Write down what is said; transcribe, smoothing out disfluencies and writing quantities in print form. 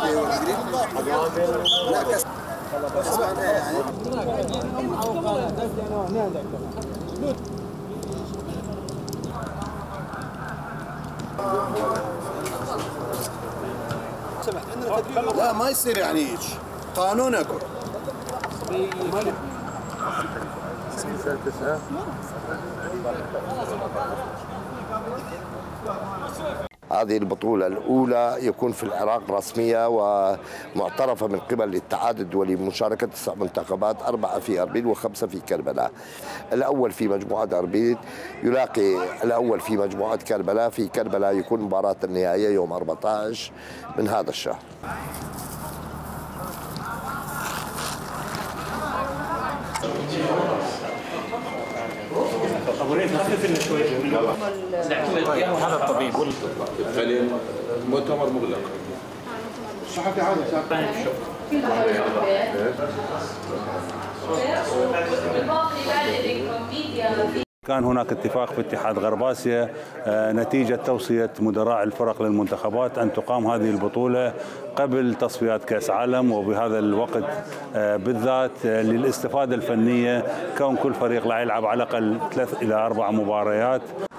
لا ما يصير يعني هيك قانون اكو. هذه البطولة الأولى يكون في العراق رسمية ومعترفة من قبل الاتحاد الدولي بمشاركة 9 منتخبات، 4 في أربيل و5 في كربلاء. الأول في مجموعة أربيل يلاقي الأول في مجموعة كربلاء. في كربلاء يكون مباراة النهائية يوم 14 من هذا الشهر. خفف لنا شوي. هذا الطبيب المؤتمر مغلق. صحفي عادي كان هناك اتفاق في اتحاد غرب آسيا نتيجة توصية مدراء الفرق للمنتخبات أن تقام هذه البطولة قبل تصفيات كأس عالم، وبهذا الوقت بالذات للاستفادة الفنية، كون كل فريق لا يلعب على الأقل 3 إلى 4 مباريات.